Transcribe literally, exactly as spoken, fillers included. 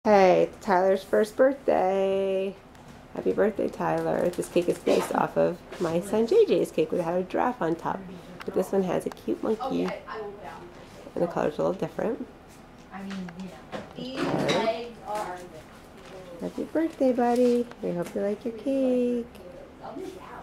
Hey, it's Tyler's first birthday. Happy birthday, Tyler. This cake is based off of my son J J's cake that had a giraffe on top. But this one has a cute monkey. And the color's a little different. I mean, you know, these Tyler. legs are. Happy birthday, buddy. We hope you like your cake.